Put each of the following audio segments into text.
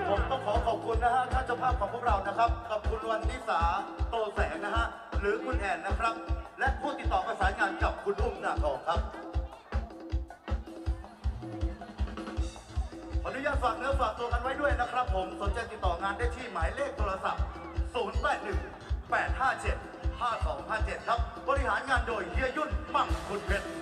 ผมต้องขอขอบคุณนะฮะท่านเจ้าภาพของพวกเรานะครับกับคุณวันนิสาโตแสงนะฮะหรือคุณแอนนะครับและผู้ติดต่อประสานงานกับคุณอุ้มหน้าทองครับขออนุญาตฝากเนื้อฝากตัวกันไว้ด้วยนะครับผมสนใจติดต่องานได้ที่หมายเลขโทรศัพท์0818575257ครับบริหารงานโดยเฮียยุ่นมั่งคุณเพชร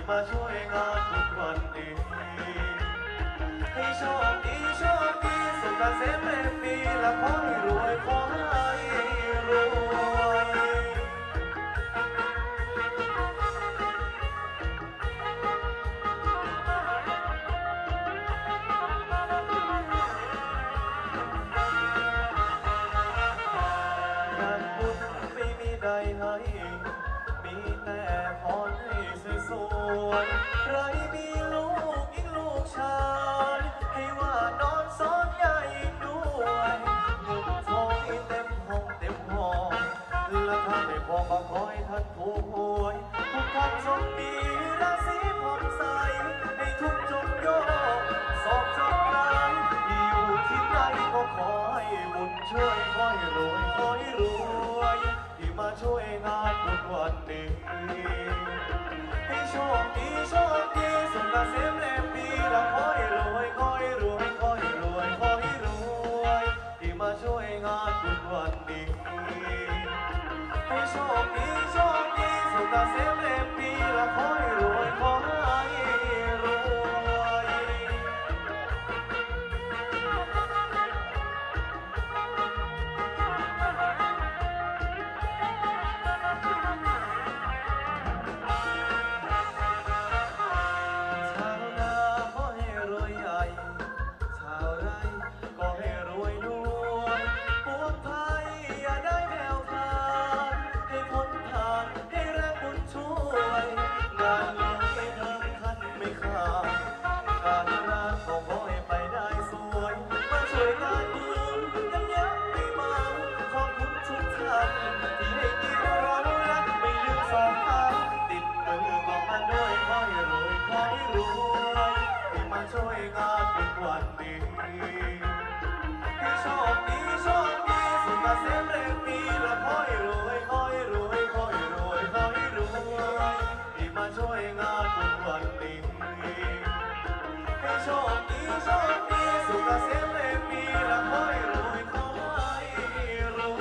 มาช่วยงานทุกวันนี้ให้โชคดีโชคดีสุขเกษมเรียบปีและขอให้รวยขอให้รวยงานบุญไม่มีใดให้มีแต่พรให้สวยๆใครมีลูกยิ่งลูกชายให้ว่านอนซ้อนใหญ่ด้วยเงินทองให้เต็มห้องเต็มห้องและถ้าไม่พอก็ขอให้ท่านถูกหวยทุกท่านโชคดีราศีผ่องใสให้ทุกจงโยกสอบจงไกลอยู่ที่ไหนก็ขอให้บุญช่วยขอให้รวยขอให้รวยที่มาช่วยงานบุญวันนี้ให้โชคดีโชคดีสุขเกษมเล่มปีและขอให้รวยขอให้รวยขอให้รวยขอให้รวยที่มาช่วยงานบุญวันนี้ให้โชคดีโชคดีสุขเกษมเล่มปีและขอให้รวยขอให้รวย ชาวนาขอให้รวยใหญ่ชาวไร่ก็ให้รวยด้วยปวงไทยอย่าได้แผ่วพลานให้พ้นผ่านให้แรงบุญช่วยงานเลี้ยงให้เดินคันไม่ขาดการงานก็ขอให้ไปได้สวยมาช่วยงานบุญกันเยอะไม่มาขอบคุณทุกท่านที่ให้เกียรติเราและไม่ลืมสองทางติดมือบอกมาด้วยขอให้รวยขอให้รวยที่มาช่วยงานบุญวันนี้ให้โชคดีโชคดีสุขเกษมเรียบปีและขอให้รวยขอให้รวยขอให้รวยขอให้รวยที่มาช่วยงานบุญวันนี้ให้โชคดีโชคดีสุขเกษมเรียบปีและขอให้รวยขอให้รวย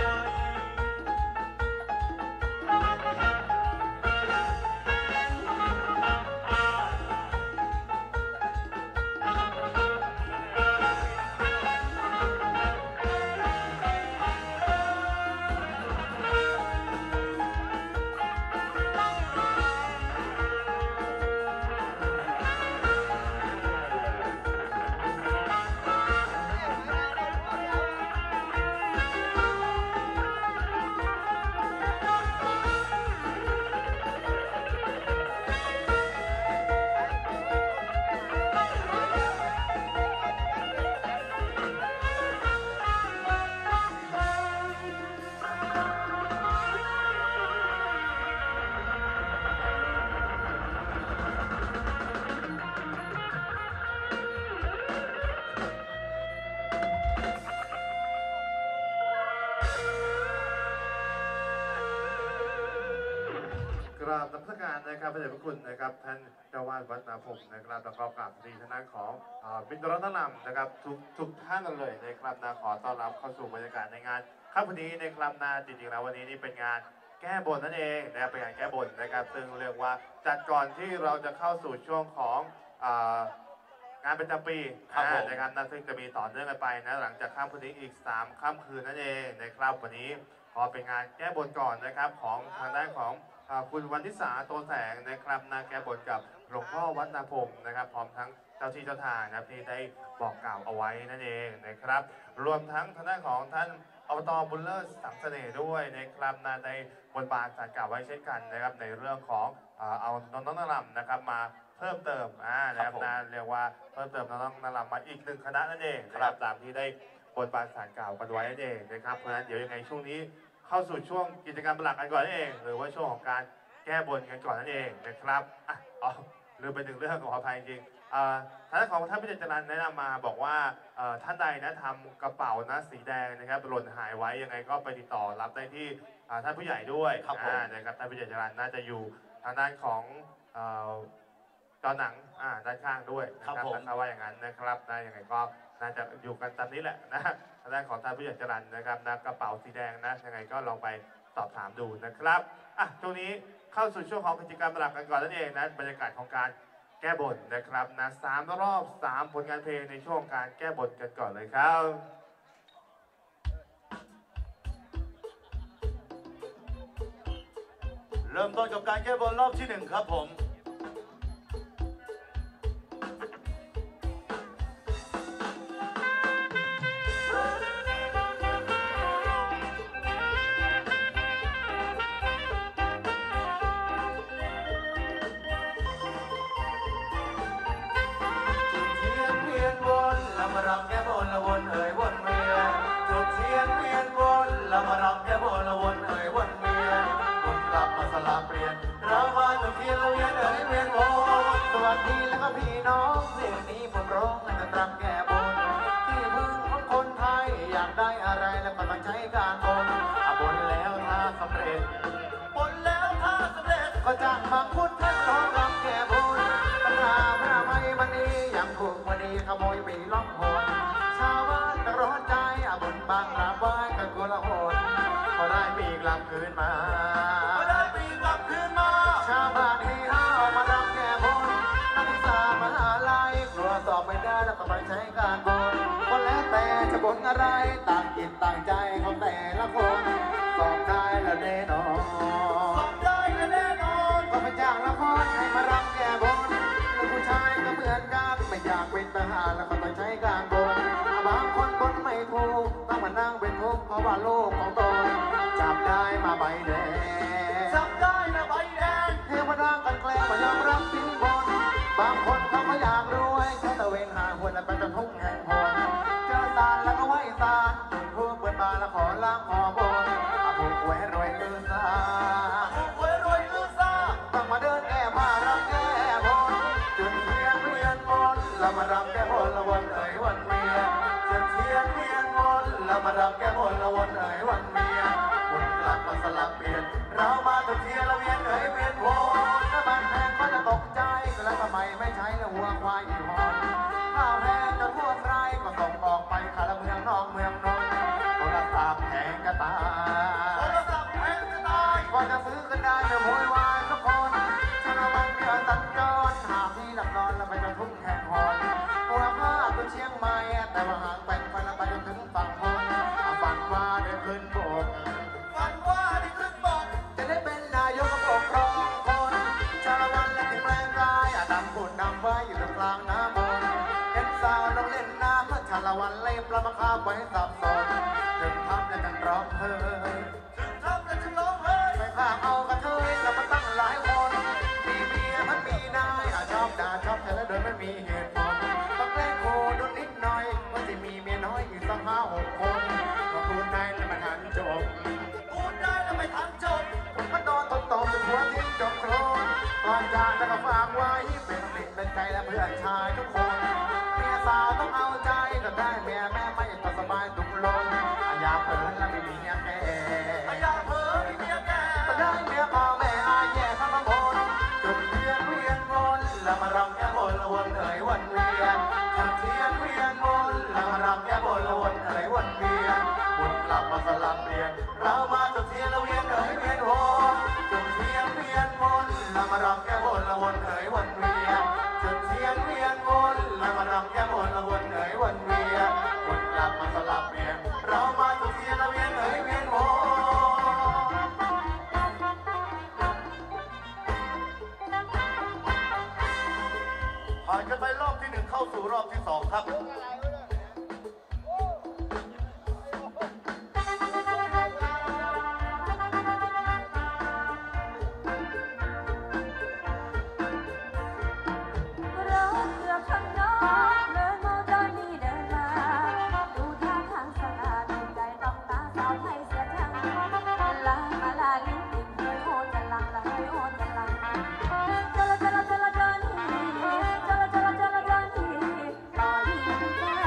กราบนมัสการนะครับพระเดชพระคุณนะครับท่านเจ้าวาดวัดนาพงศ์นะครับแล้วก็กราบสวัสดีท่านของบิณฑรัตนนำนะครับทุกท่านเลยนะครับนะขอต้อนรับเข้าสู่บรรยากาศในงานค่ำวันนี้นะครับนะจริงๆแล้ววันนี้นี่เป็นงานแก้บนนั่นเองนะครับเป็นงานแก้บนนะครับซึ่งเรียกว่าจัดก่อนที่เราจะเข้าสู่ช่วงของงานประจำปีนะครับนะซึ่งจะมีต่อเนื่องกันไปนะหลังจากค่ำคืนนี้อีก3 ค่ำคืนนั่นเองนะครับวันนี้ขอเป็นงานแก้บนก่อนนะครับของทางด้านของคุณวันทิสาโตแสงนะครับนาแก้บนกับหลวงพ่อวัดนาพงศ์นะครับพร้อมทั้งเจ้าที่เจ้าทางนะครับที่ได้บอกกล่าวเอาไว้นั่นเองนะครับรวมทั้งทางด้านของท่านอบต.บุญเลิศสังเสน่ห์ด้วยนะครับนาได้บนบานสารกล่าวไว้เช่นกันนะครับในเรื่องของเอาน้องๆนางรำนะครับมาเพิ่มเติมนะครับนาเรียกว่าเพิ่มเติมน้องๆนางรำมาอีก1 คณะนั่นเองนะครับตามที่ได้บนบานสารกล่าวกันไว้นั่นเองนะครับเพราะฉะนั้นเดี๋ยวยังไงช่วงนี้เข้าสู่ช่วงกิจกรรมหลักกันก่อนนั่นเองหรือว่าช่วงของการแก้บนกันก่อนนั่นเองนะครับลืมไป1 เรื่องขออภัยจริงท่านของท่านผู้จัดการแนะนำมาบอกว่าท่านใดนะทำกระเป๋านะสีแดงนะครับหล่นหายไว้ยังไงก็ไปติดต่อรับได้ที่ท่านผู้ใหญ่ด้วยนะครับท่านผู้จัดการน่าจะอยู่ทางด้านของจอหนังด้านข้างด้วยนะครับถ้าว่าอย่างนั้นนะครับนะยังไงก็น่าจะอยู่กันตามนี้แหละนะทางด้านของท่านผู้จัดการนะครับนะกระเป๋าสีแดงนะยังไงก็ลองไปสอบถามดูนะครับช่วงนี้เข้าสู่ช่วงของกิจกรรมหลักกันก่อนนั่นเองนะบรรยากาศของการแก้บนนะครับนะ3 รอบ 3 ผลงานเพลงในช่วงการแก้บนกันก่อนเลยครับเริ่มต้นกับการแก้บนรอบที่ 1 ครับผมเทียนเวียนวนเรามารำแก้บนละวนเอ่ยวนเวียนจุดเทียนเวียนวนเรามารำแก้บนละวนเอ่ยวนเวียนวนกลับมาสลับเปลี่ยนเรามาจุดเทียนละเวียนเอ่ยเวียนวนสวัสดีแล้วก็พี่น้องเสียงนี้ผมร้องให้กันรำแก้บนที่พึ่งของคนไทยอยากได้อะไรแล้วก็ต้องใช้การบนบนแล้วถ้าสำเร็จบนแล้วถ้าสำเร็จก็จ้างมาพุทธท่านร้องรำแก้บนปัญหาพระไม่มันนี้ยังถูกวันนี้ขโมยปีล่องหนชาวบ้านตะร้อนใจบนบางกราบไหว้กันกุละหนพอได้ปีกลับคืนมาก็ได้ปีกลับคืนมาชาวบ้านเฮฮามารำแก้บนนักศึกษามหาลัยกลัวสอบไม่ได้แล้วก็ไปใช้การบนก็แล้วแต่จะบนอะไรต่างจิตต่างใจของแต่ละคนสอบได้แล้วแน่นอนสอบได้แน่นอนก็ไปจ้างละครให้มารำแก้บนลูกผู้ชายก็เหมือนกันไม่อยากเป็นทหารแล้วก็ต้องใช้การบนบางคนบนไม่ถูกต้องมานั่งเป็นทุกข์เพราะว่าโลกของตนจับได้มาใบแดงจับได้นะใบแดงเทวดากันแกล้งมายอมรับสินบนบางคนเขาก็อยากรวยแค่ตะเวนหาหัวและไปจะทุ่งแห่งพลเจอสารแล้วก็ไหว้สารจุดทูปเปิดบานแล้วขอล้างขอบนผูกแหวนรวยคือสาถูกหวยรวยลือซ่าต้องมาเดินแก้ผ้ารำแก้บนจุดเทียนเวียนบนเรามารำแก้บนละวันเอ่ยวันเวียนจุดเทียนเวียนบนเรามารำแก้บนละวันเอ่ยวันเวียนวนกลับมาสลับเปลี่ยนเรามาจุดเทียนละเวียนเอ่ยเวียนวนถ้าบ้านแพงก็จะตกใจก็แล้วทำไมไม่ใช้ละวัวควายอีหอนข้าวแพงจะทั่วไร่ก็ส่งออกไปขาละเมืองนอกเมืองนนท์โทรศัพท์แพงก็ตายโทรศัพท์แพงจะตายก่อนจะซื้อกันได้จะโวยวายทุกคนชนะวันเดียวสัญจรหาที่หลับนอนแล้วไปจนทุ่งแห่งหอนตัวผ้าตัวเชียงใหม่แต่ว่าห่างไปไปแล้วไปจนถึงฝั่งพนฝันว่าได้ขึ้นบกฝันว่าได้ขึ้นบกจะได้เป็นนายกปกครองคนชาละวันและถึงแรงกายดำปุ่นดำไว้อยู่ตรงกลางน้ำบนเห็นสาวต้องเล่นน้ำเมื่อชาละวันเล่นปลามาคาบไว้สับสนถึงทำและกันร้องเฮ้ยถึงทำและถึงร้องเฮ้ยไปพาเอากระเทยแล้วมาตั้งหลายคนมีเมียมันมีนายชอบด่าชอบแต่ละเดินไม่มีเหตุผลต้องเล่นโคดูนิดหน่อยว่าจะมีเมียน้อยอีกสัก5-6 คนก็พูดได้แล้วมาทันจบพูดได้แล้วไม่ทันจบผมก็นอนตบจนหัวทิ้งจบโครนก่อนจากแล้วก็ฝากไว้เป็นติดเป็นใจและเพื่อนชายทุกคนเมียสาวต้องเอาใจก็ได้เมียแม่ไม่ต้องสบายทุกลนอยากเผลอแล้วไม่มีเมียแก่ไม่อยากเผลอมีเมียแก่ก็ได้เมียพ่อแม่อายแย่ข้ามาบนจุดเทียนเวียนวนแล้วมารำแก้บนละวนเอ่ยวันเวียนจุดเทียนเวียนวนแล้วมารำแก้บนละวนเอ่ยวันเวียนวนกลับมาสลับเปลี่ยนเรามาจุดเทียนละเวียนเอ่ยเวียนวนจุดเทียนเวียนวนแล้วมารำแก้บนละวนเอ่ยวันเวียนจุดเทียนเวียนวนแล้วมารำแก้บนละวนเอ่ยวันเวียนวนกลับมาสลับเปลี่ยนเรามาจุดเทียนละเวียนเอ่ยเวียนวนผ่านกันไปรอบที่ 1เข้าสู่รอบที่ 2 ครับรถเกือบชนน้องเดินมอเตอร์นี่เดินมาดูท่าทางสง่าดูใจต้องตาสาวไทยเสียจังลามาลาลิ้นติ่งเคยโหดกันลังละเคยโหดกันลังจละจละจละจละนี่จละจละจละจละนี่ต่อดีใจ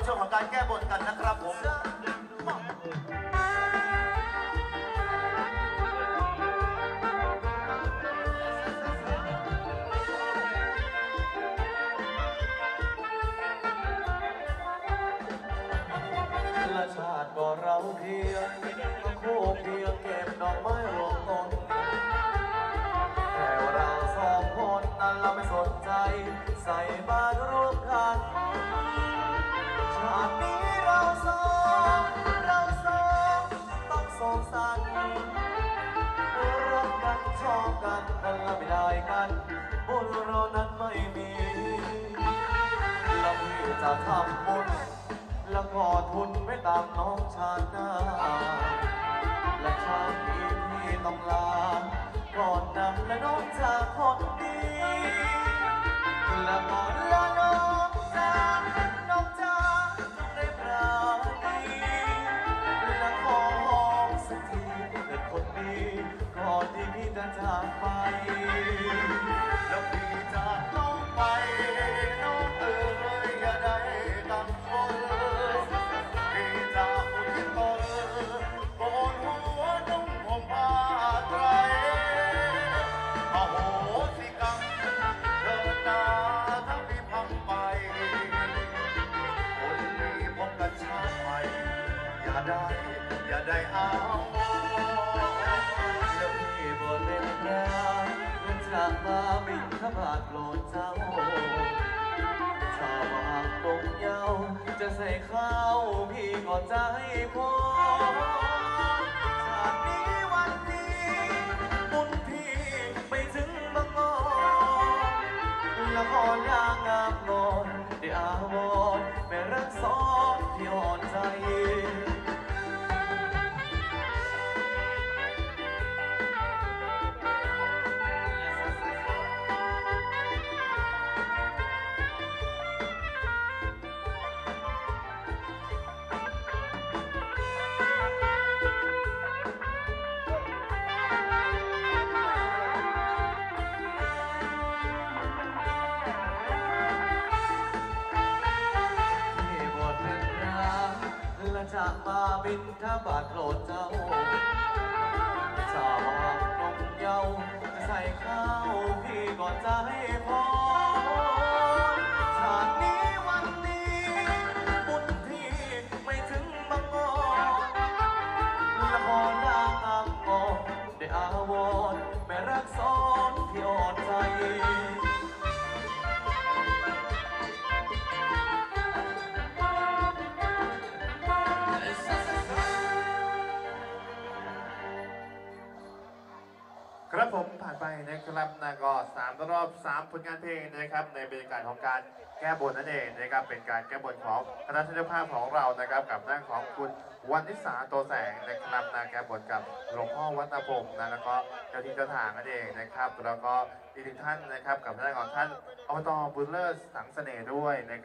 ช่วงของการแก้บนกันนะครับผมและชาติก็เราเพียงก็คู่เพียงเก็บดอกไม้รวมต้นแต่ว่าเราสองคนนั้นเราไม่สนใจใส่บาตรร่วมกันชาตินี้เราสองต้องสงสารรักกันชอบกันแต่เราไม่ได้กันบุญเรานั้นไม่มีเราพี่จะทำบุญแล้วก็ทุนไม่ตามน้องชาติหน้าและชาตินี้พี่ต้องลาก่อนนำและน้องจากคนดีและก่อนละน้องจากจงได้ปราณีและขอสักทีเป็นคนดีก่อนที่พี่จะจากไปแล้วพี่จากน้องไปน้องเอ๋ยอย่าได้กังวลพี่จากคนที่ตนโกนหัวนุ่งห่มผ้าไตรอโหสิกรรมเดินหน้าถ้าพี่พังไปคนนี้พบกันชาติใหม่อย่าได้เอาแล้วพี่บนเป็นพระเงินจากมาบิณฑบาตโปรดเจ้าชาวบางตรงเยาจะใส่ข้าวพี่ก็ใจพอชาตินี้วันนี้บุญพี่ไปถึงบางกอกละครยางงามงอนได้อาวรณ์ไม่รักสองที่อ่อนใจจะมาบินทบาทโปรดเจ้าชาวบางนงเยาจะใส่ข้าวพี่ก็ใจพอชาตินี้วันนี้บุญพี่ไม่ถึงบางกอกละครนางงามงอได้อาวรณ์ไม่รักซ้อนที่อ่อนใจครับผมผ่านไปนะครับนะก็3 รอบ 3 ผลงานเพลงนะครับในบรรยากาศของการแก้บนนั่นเองนะครับเป็นการแก้บนของคณะเจ้าภาพของเรานะครับกับด้านของคุณวันนิสาโตแสงนะครับนะแก้บนกับหลวงพ่อวัดนาพงศ์นะแล้วก็เจ้าที่เจ้าทางนั่นเองนะครับแล้วก็อีกหนึ่งท่านนะครับกับด้านของท่านอบตบุญเลิศสังเสน่ห์ด้วยนะครับ